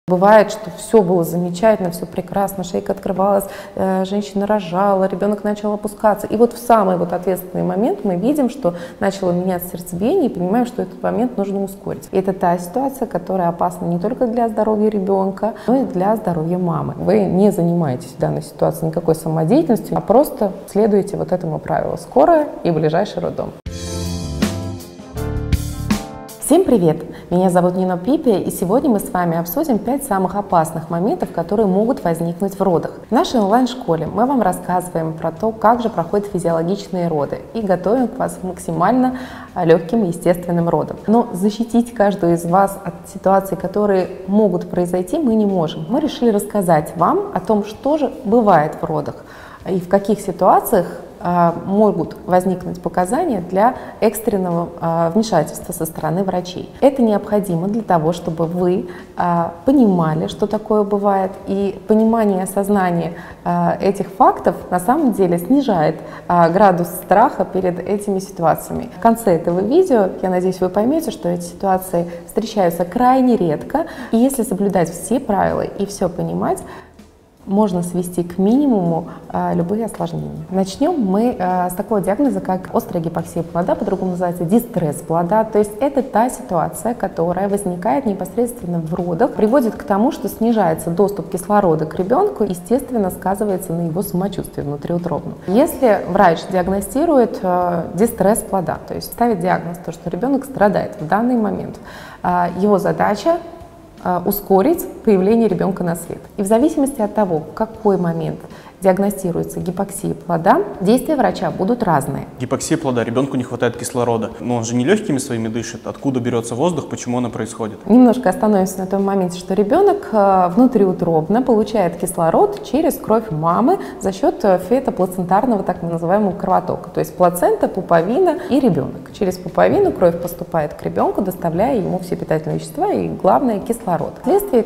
Бывает, что все было замечательно, все прекрасно, шейка открывалась, женщина рожала, ребенок начал опускаться. И вот в самый вот ответственный момент мы видим, что начало меняться сердцебиение и понимаем, что этот момент нужно ускорить. И это та ситуация, которая опасна не только для здоровья ребенка, но и для здоровья мамы. Вы не занимаетесь в данной ситуации никакой самодеятельностью, а просто следуете вот этому правилу: скорая и ближайший роддом. Всем привет! Меня зовут Нина Пипи, и сегодня мы с вами обсудим 5 самых опасных моментов, которые могут возникнуть в родах. В нашей онлайн-школе мы вам рассказываем про то, как же проходят физиологичные роды, и готовим к вас максимально легким и естественным родом. Но защитить каждую из вас от ситуаций, которые могут произойти, мы не можем. Мы решили рассказать вам о том, что же бывает в родах и в каких ситуациях могут возникнуть показания для экстренного вмешательства со стороны врачей. Это необходимо для того, чтобы вы понимали, что такое бывает, и понимание и осознание этих фактов на самом деле снижает градус страха перед этими ситуациями. В конце этого видео, я надеюсь, вы поймете, что эти ситуации встречаются крайне редко, и если соблюдать все правила и все понимать, можно свести к минимуму любые осложнения. Начнем мы с такого диагноза, как острая гипоксия плода, по-другому называется дистресс плода. То есть это та ситуация, которая возникает непосредственно в родах, приводит к тому, что снижается доступ кислорода к ребенку, естественно, сказывается на его самочувствии внутриутробном. Если врач диагностирует дистресс плода, то есть ставит диагноз, то, что ребенок страдает в данный момент, его задача ускорить появление ребенка на свет. И в зависимости от того, в какой момент диагностируется гипоксия плода, действия врача будут разные. Гипоксия плода, ребенку не хватает кислорода, но он же не легкими своими дышит. Откуда берется воздух, почему она происходит? Немножко остановимся на том моменте, что ребенок внутриутробно получает кислород через кровь мамы за счет фетоплацентарного так называемого кровотока, то есть плацента, пуповина и ребенок. Через пуповину кровь поступает к ребенку, доставляя ему все питательные вещества и, главное, кислород. Вследствие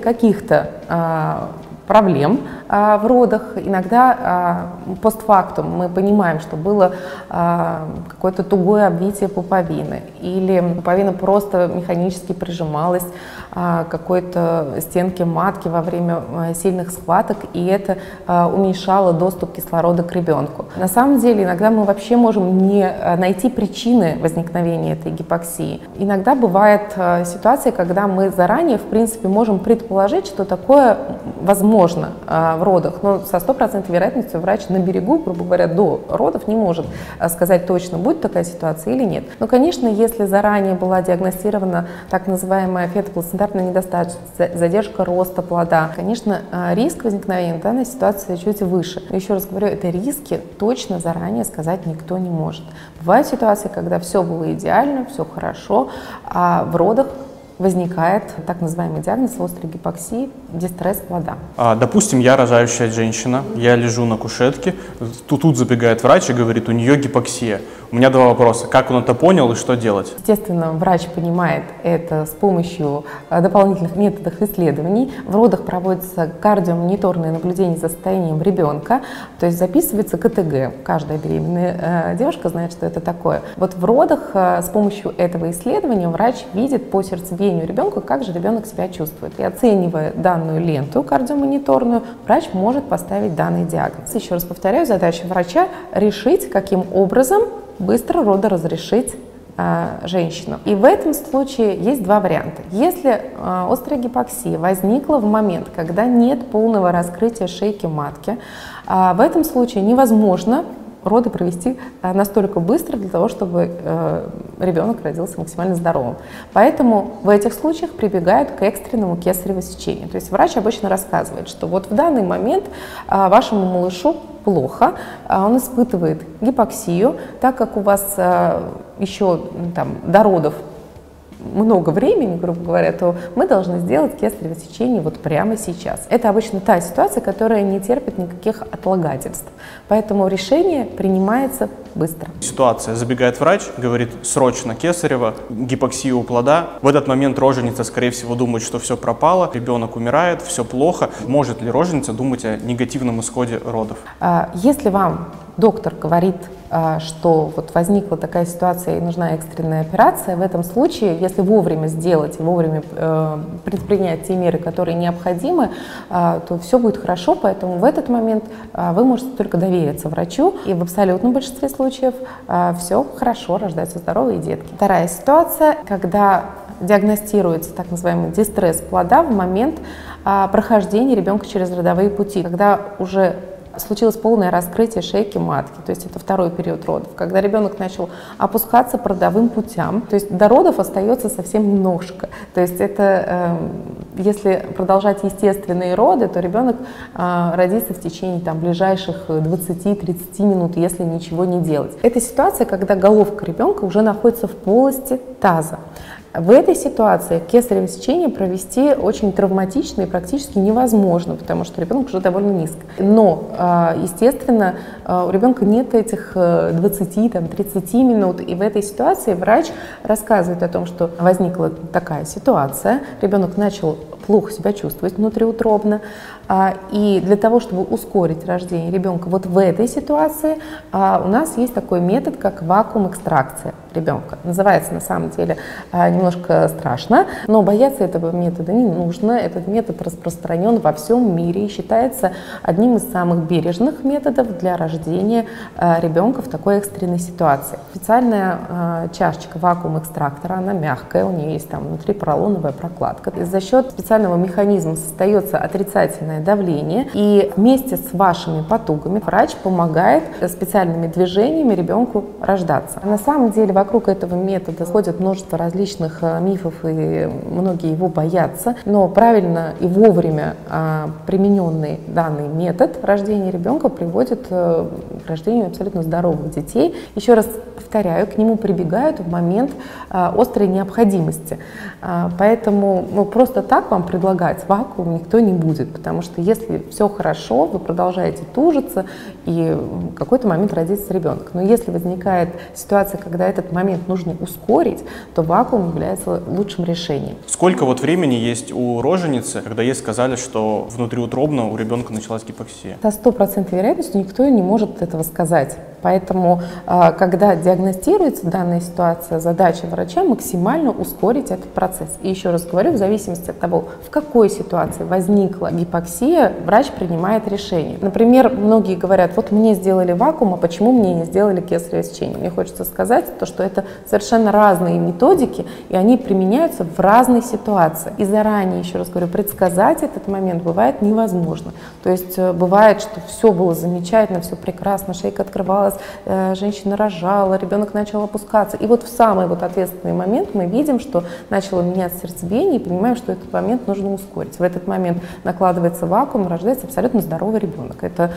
каких-то проблем в родах, иногда постфактум мы понимаем, что было какое-то тугое обвитие пуповины, или пуповина просто механически прижималась к какой-то стенке матки во время сильных схваток, и это уменьшало доступ кислорода к ребенку. На самом деле, иногда мы вообще можем не найти причины возникновения этой гипоксии. Иногда бывает ситуация, когда мы заранее, в принципе, можем предположить, что такое возможно в родах, но со 100% вероятностью врач на берегу, грубо говоря, до родов не может сказать точно, будет такая ситуация или нет. Но, конечно, если заранее была диагностирована так называемая фетоплацентарная недостаточность, задержка роста плода, конечно, риск возникновения данной ситуации чуть выше. Но еще раз говорю, это риски точно заранее сказать никто не может. Бывают ситуации, когда все было идеально, все хорошо, а в родах возникает так называемый диагноз острой гипоксии, дистресс плода. Допустим, я рожающая женщина, я лежу на кушетке, тут забегает врач и говорит, у нее гипоксия. У меня два вопроса. Как он это понял и что делать? Естественно, врач понимает это с помощью дополнительных методов исследований. В родах проводится кардиомониторное наблюдение за состоянием ребенка, то есть записывается КТГ. Каждая беременная девушка знает, что это такое. Вот в родах с помощью этого исследования врач видит по сердцебиению ребенка, как же ребенок себя чувствует. И оценивая данную ленту кардиомониторную, врач может поставить данный диагноз. Еще раз повторяю, задача врача решить, каким образом быстро родоразрешить женщину. И в этом случае есть два варианта. Если острая гипоксия возникла в момент, когда нет полного раскрытия шейки матки, в этом случае невозможно роды провести настолько быстро для того, чтобы ребенок родился максимально здоровым. Поэтому в этих случаях прибегают к экстренному кесарево сечению. То есть врач обычно рассказывает, что вот в данный момент вашему малышу плохо, он испытывает гипоксию, так как у вас еще до родов много времени, грубо говоря, то мы должны сделать кесарево сечение вот прямо сейчас. Это обычно та ситуация, которая не терпит никаких отлагательств. Поэтому решение принимается быстро. Ситуация. Забегает врач, говорит, срочно кесарево, гипоксия у плода. В этот момент роженица, скорее всего, думает, что все пропало, ребенок умирает, все плохо. Может ли роженица думать о негативном исходе родов? Если вам доктор говорит, что вот возникла такая ситуация и нужна экстренная операция, в этом случае, если вовремя сделать, вовремя предпринять те меры, которые необходимы, то все будет хорошо, поэтому в этот момент вы можете только довериться врачу, и в абсолютном большинстве случаев все хорошо, рождаются здоровые детки. Вторая ситуация, когда диагностируется так называемый дистресс плода в момент прохождения ребенка через родовые пути, когда уже случилось полное раскрытие шейки матки, то есть это второй период родов, когда ребенок начал опускаться по родовым путям, то есть до родов остается совсем немножко, то есть это, если продолжать естественные роды, то ребенок родится в течение ближайших 20-30 минут, если ничего не делать. Это ситуация, когда головка ребенка уже находится в полости таза. В этой ситуации кесарево сечение провести очень травматично и практически невозможно, потому что ребенок уже довольно низко. Но, естественно, у ребенка нет этих 20-30 минут, и в этой ситуации врач рассказывает о том, что возникла такая ситуация, ребенок начал плохо себя чувствовать внутриутробно, и для того, чтобы ускорить рождение ребенка вот в этой ситуации, у нас есть такой метод, как вакуум-экстракция ребенка. Называется на самом деле немножко страшно, но бояться этого метода не нужно. Этот метод распространен во всем мире и считается одним из самых бережных методов для рождения ребенка в такой экстренной ситуации. Специальная чашечка вакуум-экстрактора, она мягкая, у нее есть там внутри поролоновая прокладка. И за счет специального механизма создается отрицательное давление, и вместе с вашими потугами врач помогает специальными движениями ребенку рождаться. На самом деле вокруг этого метода ходит множество различных мифов, и многие его боятся, но правильно и вовремя примененный данный метод рождения ребенка приводит к рождению абсолютно здоровых детей. Еще раз повторяю, к нему прибегают в момент острой необходимости. Поэтому просто так вам предлагать вакуум никто не будет, потому что если все хорошо, вы продолжаете тужиться, и в какой-то момент родится ребенок. Но если возникает ситуация, когда этот момент нужно ускорить, то вакуум является лучшим решением. Сколько вот времени есть у роженицы, когда ей сказали, что внутриутробно у ребенка началась гипоксия? Со 100% вероятностью никто не может этого сказать. Поэтому, когда диагностируется данная ситуация, задача врача максимально ускорить этот процесс. И еще раз говорю, в зависимости от того, в какой ситуации возникла гипоксия, врач принимает решение. Например, многие говорят, вот мне сделали вакуум, а почему мне не сделали кесарево сечение? Мне хочется сказать, что это совершенно разные методики, и они применяются в разной ситуации. И заранее, еще раз говорю, предсказать этот момент бывает невозможно. То есть бывает, что все было замечательно, все прекрасно, шейка открывалась, женщина рожала, ребенок начал опускаться. И вот в самый ответственный момент мы видим, что начало меняться сердцебиение, и понимаем, что этот момент нужно ускорить. В этот момент накладывается вакуум, рождается абсолютно здоровый ребенок. Это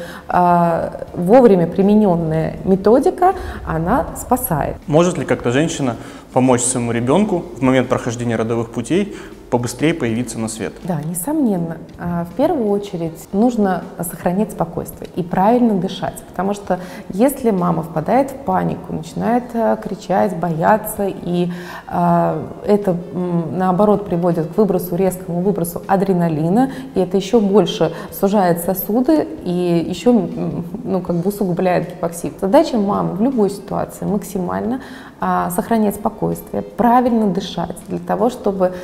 вовремя примененная методика, она спасает. Может ли как-то женщина помочь своему ребенку в момент прохождения родовых путей побыстрее появиться на свет? Да, несомненно. В первую очередь нужно сохранять спокойствие и правильно дышать, потому что если мама впадает в панику, начинает кричать, бояться, и это наоборот приводит к резкому выбросу адреналина, и это еще больше сужает сосуды и еще усугубляет гипоксию. Задача мамы в любой ситуации максимально сохранять спокойствие, правильно дышать, для того, чтобы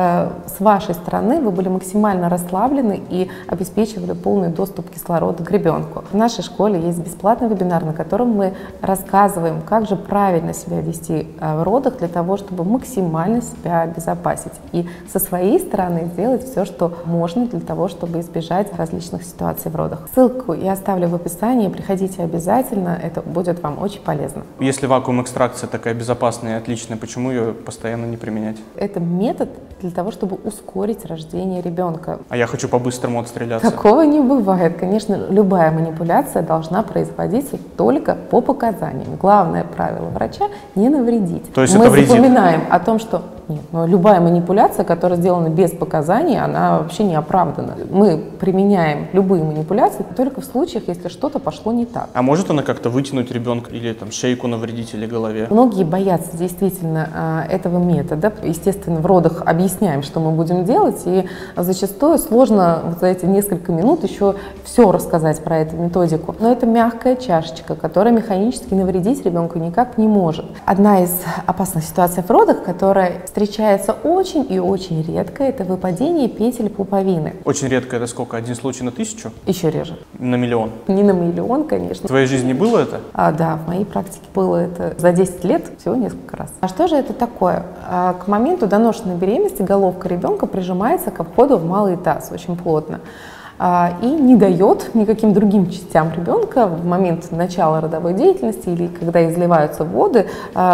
с вашей стороны вы были максимально расслаблены и обеспечивали полный доступ кислорода к ребенку. В нашей школе есть бесплатный вебинар, на котором мы рассказываем, как же правильно себя вести в родах, для того, чтобы максимально себя обезопасить. И со своей стороны сделать все, что можно, для того, чтобы избежать различных ситуаций в родах. Ссылку я оставлю в описании, приходите обязательно, это будет вам очень полезно. Если вакуум-экстракция такая безопасная и отличная, почему ее постоянно не применять? Это метод для того, чтобы ускорить рождение ребенка. А я хочу по-быстрому отстреляться. Такого не бывает. Конечно, любая манипуляция должна производиться только по показаниям. Главное правило врача – не навредить. То есть мы это вредит? запоминаем о том, что нет, любая манипуляция, которая сделана без показаний, она вообще не оправдана. Мы применяем любые манипуляции только в случаях, если что-то пошло не так. А может она как-то вытянуть ребенка или шейку навредить или голове? Многие боятся действительно этого метода. Естественно, в родах объективно объясняем, что мы будем делать, и зачастую сложно вот за эти несколько минут еще все рассказать про эту методику. Но это мягкая чашечка, которая механически навредить ребенку никак не может. Одна из опасных ситуаций в родах, которая встречается очень и очень редко, это выпадение петель пуповины. Очень редко это сколько? Один случай на 1000? Еще реже. На миллион? Не на миллион, конечно. В твоей жизни было это? Да, в моей практике было это за 10 лет всего несколько раз. А что же это такое? К моменту доношенной беременности головка ребенка прижимается к входу в малый таз очень плотно и не дает никаким другим частям ребенка в момент начала родовой деятельности или когда изливаются воды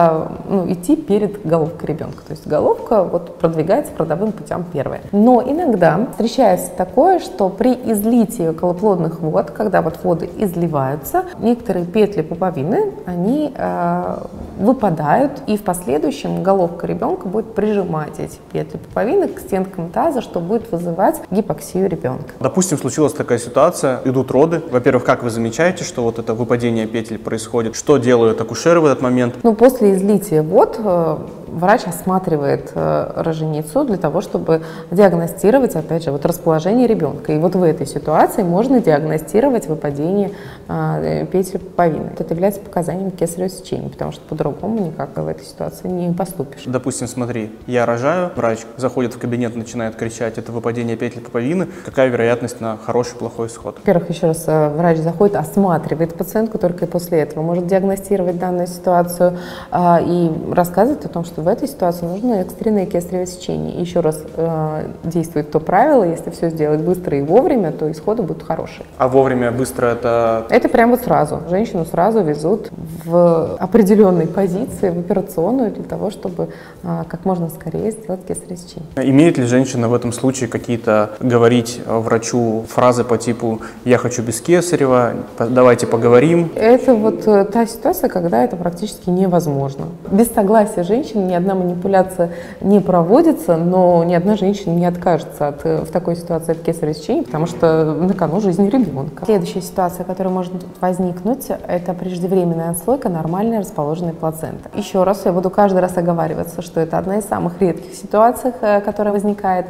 идти перед головкой ребенка. То есть головка вот продвигается по родовым путям первая. Но иногда встречается такое, что при излитии околоплодных вод, когда вот воды изливаются, некоторые петли пуповины, они выпадают, и в последующем головка ребенка будет прижимать эти петли пуповины к стенкам таза, что будет вызывать гипоксию ребенка. Допустим, случилась такая ситуация, идут роды. Во-первых, как вы замечаете, что вот это выпадение петель происходит? Что делают акушеры в этот момент? После излития вод врач осматривает роженицу для того, чтобы диагностировать, опять же, вот расположение ребенка. И вот в этой ситуации можно диагностировать выпадение петель пуповины. Это является показанием кесарево сечения, потому что по-другому никак в этой ситуации не поступишь. Допустим, смотри, я рожаю, врач заходит в кабинет, начинает кричать, это выпадение петель пуповины. Какая вероятность на хороший, плохой исход? Во-первых, еще раз, врач заходит, осматривает пациентку, только и после этого может диагностировать данную ситуацию и рассказывать о том, что в этой ситуации нужно экстренное кесарево сечение. И еще раз действует то правило, если все сделать быстро и вовремя, то исходы будут хорошие. А вовремя, быстро это? Это прям вот сразу. Женщину сразу везут в определенной позиции, в операционную, для того, чтобы как можно скорее сделать кесарево сечение. Имеет ли женщина в этом случае какие-то говорить врачу фразы по типу «я хочу без кесарева», «давайте поговорим»? Это вот та ситуация, когда это практически невозможно. Без согласия женщины ни одна манипуляция не проводится, но ни одна женщина не откажется в такой ситуации от кесарево сечения, потому что на кону жизнь ребенка. Следующая ситуация, которая может возникнуть, это преждевременная отслойка нормально расположенной плаценты. Еще раз, я буду каждый раз оговариваться, что это одна из самых редких ситуаций, которая возникает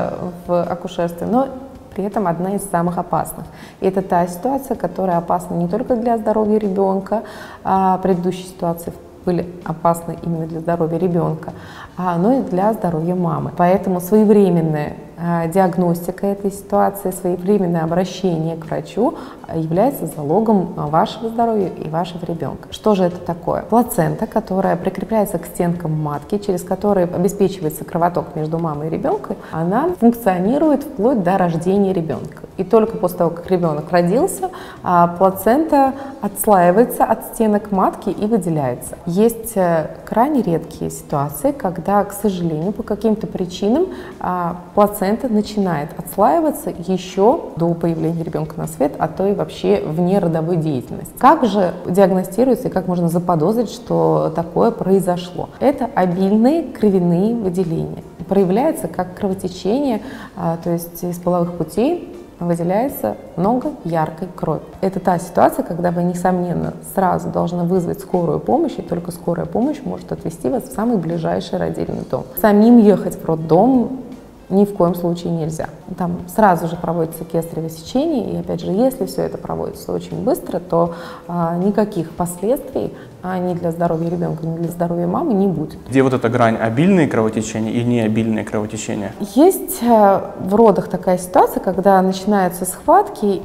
в акушерстве, но при этом одна из самых опасных. И это та ситуация, которая опасна не только для здоровья ребенка, предыдущие ситуации были опасны именно для здоровья ребенка, но и для здоровья мамы. Поэтому своевременная диагностика этой ситуации, своевременное обращение к врачу является залогом вашего здоровья и вашего ребенка. Что же это такое? Плацента, которая прикрепляется к стенкам матки, через которую обеспечивается кровоток между мамой и ребенком, она функционирует вплоть до рождения ребенка. И только после того, как ребенок родился, плацента отслаивается от стенок матки и выделяется. Есть крайне редкие ситуации, когда, к сожалению, по каким-то причинам плацента начинает отслаиваться еще до появления ребенка на свет, а то и вообще вне родовой деятельности. Как же диагностируется и как можно заподозрить, что такое произошло? Это обильные кровяные выделения. Проявляется как кровотечение, то есть из половых путей выделяется много яркой крови. Это та ситуация, когда вы, несомненно, сразу должны вызвать скорую помощь, и только скорая помощь может отвезти вас в самый ближайший родильный дом. Самим ехать в роддом ни в коем случае нельзя. Там сразу же проводится кесарево сечение, и опять же, если все это проводится очень быстро, то никаких последствий ни для здоровья ребенка, ни для здоровья мамы не будет. Где вот эта грань: обильные кровотечения и необильные кровотечения? Есть в родах такая ситуация, когда начинаются схватки,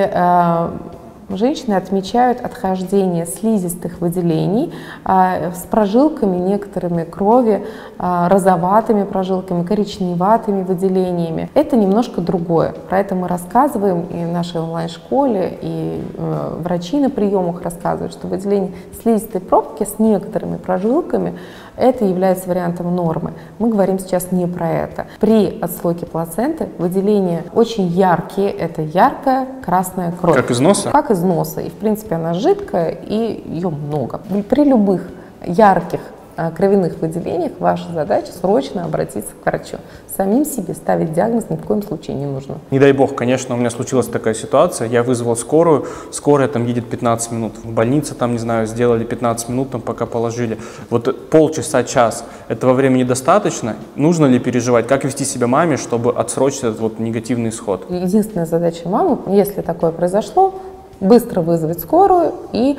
и женщины отмечают отхождение слизистых выделений с прожилками некоторыми крови, розоватыми прожилками, коричневатыми выделениями. Это немножко другое. Про это мы рассказываем и в нашей онлайн-школе, и врачи на приемах рассказывают, что выделение слизистой пробки с некоторыми прожилками это является вариантом нормы. Мы говорим сейчас не про это. При отслойке плаценты выделения очень яркие. Это яркая красная кровь. Как из носа? Как из носа. И, в принципе, она жидкая, и ее много. При любых ярких кровяных выделениях, ваша задача срочно обратиться к врачу. Самим себе ставить диагноз ни в коем случае не нужно. Не дай бог, конечно, у меня случилась такая ситуация, я вызвал скорую, скорая там едет 15 минут, в больнице там, не знаю, сделали 15 минут, там пока положили. Вот полчаса, час, этого времени достаточно? Нужно ли переживать? Как вести себя маме, чтобы отсрочить этот вот негативный исход? Единственная задача мамы, если такое произошло, быстро вызвать скорую и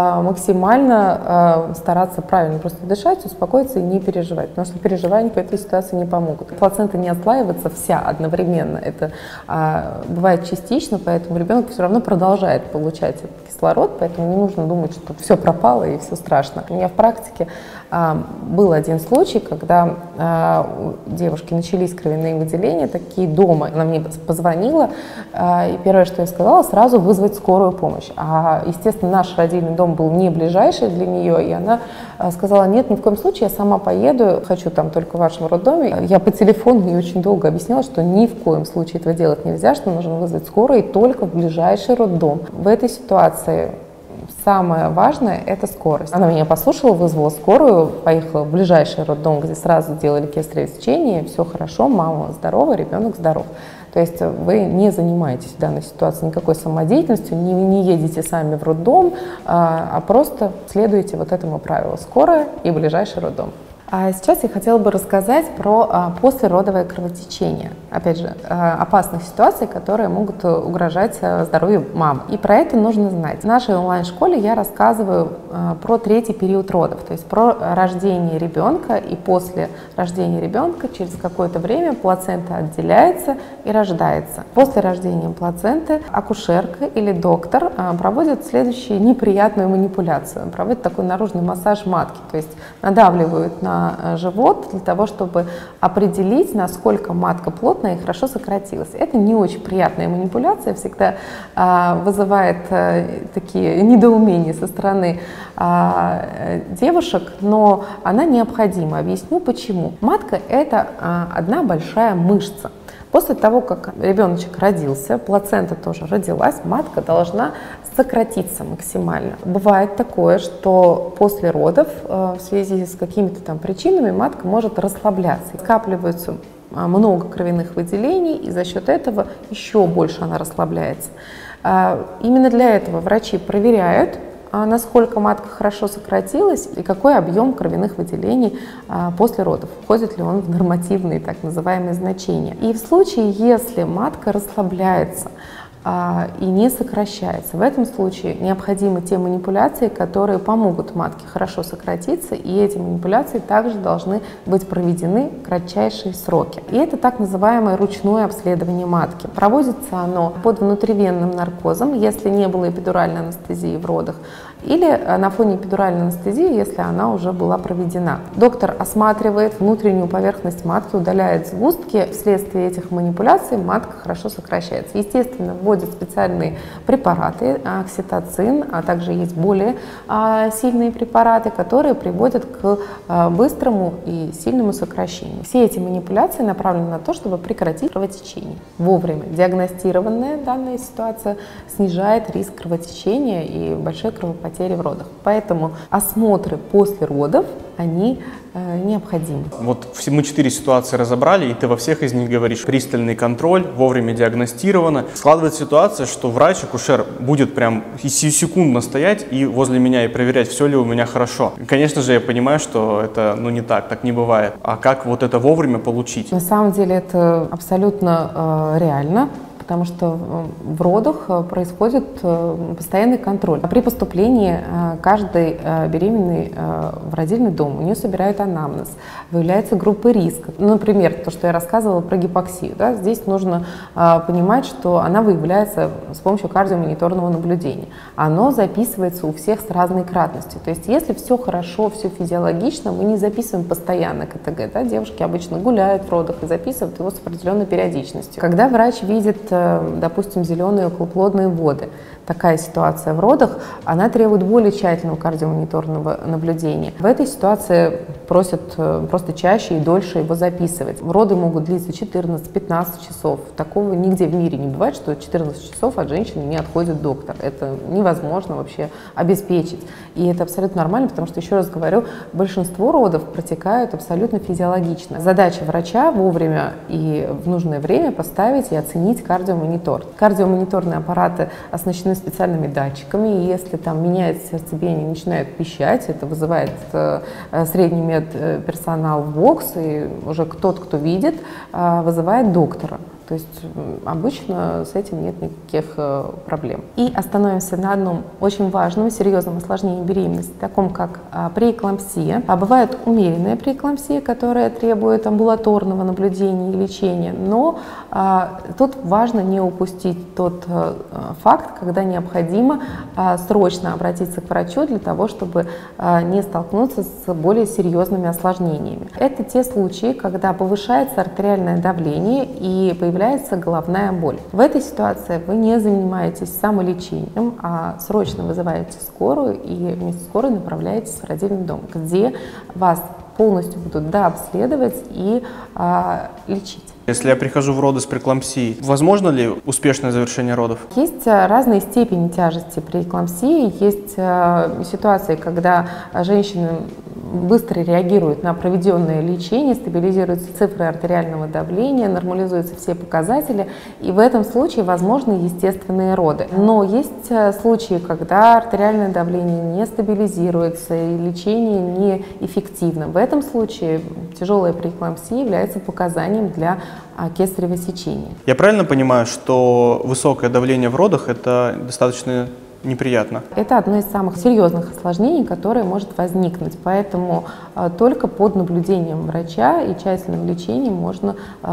максимально стараться правильно просто дышать, успокоиться и не переживать, потому что переживания в этой ситуации не помогут. Плацента не отслаивается вся одновременно, это бывает частично, поэтому ребенок все равно продолжает получать этот кислород, поэтому не нужно думать, что все пропало и все страшно. У меня в практике был один случай, когда у девушки начались кровяные выделения, такие дома. Она мне позвонила, и первое, что я сказала, сразу вызвать скорую помощь. Естественно, наш родильный дом был не ближайший для нее, и она сказала: нет, ни в коем случае, я сама поеду, хочу там только в вашем роддоме. Я по телефону ей очень долго объясняла, что ни в коем случае этого делать нельзя, что нужно вызвать скорую и только в ближайший роддом. В этой ситуации самое важное – это скорость. Она меня послушала, вызвала скорую, поехала в ближайший роддом, где сразу делали кесарево сечение, все хорошо, мама здорова, ребенок здоров. То есть вы не занимаетесь в данной ситуации никакой самодеятельностью, не едете сами в роддом, а просто следуете вот этому правилу: скорая и ближайший роддом. А сейчас я хотела бы рассказать про послеродовое кровотечение. Опять же, опасных ситуаций, которые могут угрожать здоровью мамы. И про это нужно знать. В нашей онлайн-школе я рассказываю про третий период родов, то есть про рождение ребенка, и после рождения ребенка через какое-то время плацента отделяется и рождается. После рождения плаценты акушерка или доктор проводят следующую неприятную манипуляцию. Проводят такой наружный массаж матки, то есть надавливают на живот для того, чтобы определить, насколько матка плотная и хорошо сократилась. Это не очень приятная манипуляция, всегда вызывает такие недоумения со стороны девушек, но она необходима. Объясню почему. Матка – это одна большая мышца. После того, как ребеночек родился, плацента тоже родилась, матка должна сократиться максимально. Бывает такое, что после родов в связи с какими-то там причинами матка может расслабляться. Скапливается много кровяных выделений, и за счет этого еще больше она расслабляется. Именно для этого врачи проверяют, насколько матка хорошо сократилась и какой объем кровяных выделений после родов, входит ли он в нормативные так называемые значения. И в случае, если матка расслабляется и не сокращается, в этом случае необходимы те манипуляции, которые помогут матке хорошо сократиться, и эти манипуляции также должны быть проведены в кратчайшие сроки. И это так называемое ручное обследование матки. Проводится оно под внутривенным наркозом, если не было эпидуральной анестезии в родах, или на фоне эпидуральной анестезии, если она уже была проведена. Доктор осматривает внутреннюю поверхность матки, удаляет сгустки. Вследствие этих манипуляций матка хорошо сокращается. Естественно, вводят специальные препараты, окситоцин, а также есть более сильные препараты, которые приводят к быстрому и сильному сокращению. Все эти манипуляции направлены на то, чтобы прекратить кровотечение. Вовремя диагностированная данная ситуация снижает риск кровотечения и большой кровопотери в родах. Поэтому осмотры после родов, они необходимы. Вот мы 4 ситуации разобрали, и ты во всех из них говоришь: пристальный контроль, вовремя диагностировано. Складывается ситуация, что врач, акушер будет прям секундно стоять и возле меня и проверять, все ли у меня хорошо. И, конечно же, я понимаю, что это не так не бывает. А как вот это вовремя получить? На самом деле это абсолютно реально, потому что в родах происходит постоянный контроль. При поступлении каждой беременной в родильный дом у нее собирают анамнез, выявляются группы риска. Например, то, что я рассказывала про гипоксию. Да, здесь нужно понимать, что она выявляется с помощью кардиомониторного наблюдения. Оно записывается у всех с разной кратностью. То есть если все хорошо, все физиологично, мы не записываем постоянно КТГ. Да? Девушки обычно гуляют в родах и записывают его с определенной периодичностью. Когда врач видит, допустим, зеленые околоплодные воды, такая ситуация в родах, она требует более тщательного кардиомониторного наблюдения. В этой ситуации просят просто чаще и дольше его записывать. Роды могут длиться 14-15 часов. Такого нигде в мире не бывает, что 14 часов от женщины не отходит доктор. Это невозможно вообще обеспечить. И это абсолютно нормально, потому что, еще раз говорю, большинство родов протекают абсолютно физиологично. Задача врача вовремя и в нужное время поставить и оценить кардиомонитор. Кардиомониторные аппараты оснащены специальными датчиками, и если там меняется сердцебиение, начинает пищать, это вызывает средний медперсонал в бокс, и уже тот, кто видит, вызывает доктора. То есть обычно с этим нет никаких проблем. И остановимся на одном очень важном, серьезном осложнении беременности, таком как преэклампсия. А бывает умеренная преэклампсия, которая требует амбулаторного наблюдения и лечения. Но тут важно не упустить тот факт, когда необходимо срочно обратиться к врачу для того, чтобы не столкнуться с более серьезными осложнениями. Это те случаи, когда повышается артериальное давление и появляется головная боль. В этой ситуации вы не занимаетесь самолечением, а срочно вызываете скорую и вместе с скорой направляетесь в родильный дом, где вас полностью будут дообследовать и лечить. Если я прихожу в роды с преэклампсией, возможно ли успешное завершение родов? Есть разные степени тяжести преэклампсии. Есть ситуации, когда женщины быстро реагируют на проведенное лечение, стабилизируются цифры артериального давления, нормализуются все показатели, и в этом случае возможны естественные роды. Но есть случаи, когда артериальное давление не стабилизируется и лечение неэффективно. В этом случае тяжелая преэклампсия является показанием для кесарево сечения. Я правильно понимаю, что высокое давление в родах – это достаточно неприятно? Это одно из самых серьезных осложнений, которое может возникнуть, поэтому только под наблюдением врача и тщательным лечением можно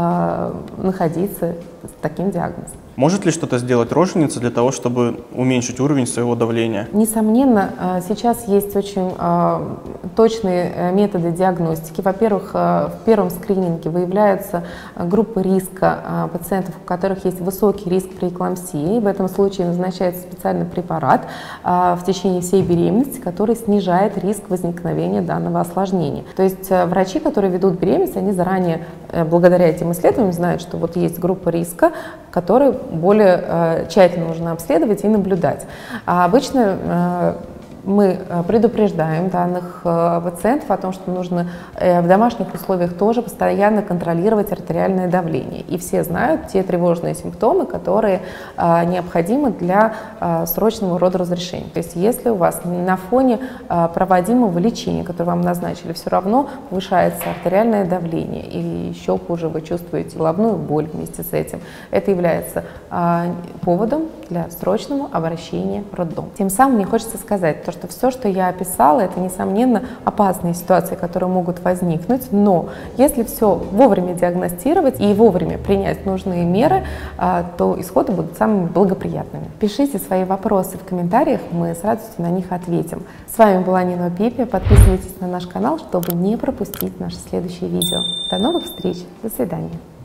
находиться с таким диагнозом. Может ли что-то сделать роженица для того, чтобы уменьшить уровень своего давления? Несомненно, сейчас есть очень точные методы диагностики. Во-первых, в первом скрининге выявляются группы риска пациентов, у которых есть высокий риск преэклампсии. В этом случае назначается специальный препарат в течение всей беременности, который снижает риск возникновения данного осложнения. То есть врачи, которые ведут беременность, они заранее, благодаря этим исследованиям, знают, что вот есть группа риска, которые более тщательно нужно обследовать и наблюдать. А обычно мы предупреждаем данных пациентов о том, что нужно в домашних условиях тоже постоянно контролировать артериальное давление. И все знают те тревожные симптомы, которые необходимы для срочного родоразрешения. То есть если у вас на фоне проводимого лечения, которое вам назначили, все равно повышается артериальное давление, или еще хуже, вы чувствуете головную боль вместе с этим, это является поводом для срочного обращения в роддом. Тем самым мне хочется сказать, что все, что я описала, это, несомненно, опасные ситуации, которые могут возникнуть, но если все вовремя диагностировать и вовремя принять нужные меры, то исходы будут самыми благоприятными. Пишите свои вопросы в комментариях, мы с радостью на них ответим. С вами была Нино Пипи, подписывайтесь на наш канал, чтобы не пропустить наши следующие видео. До новых встреч, до свидания.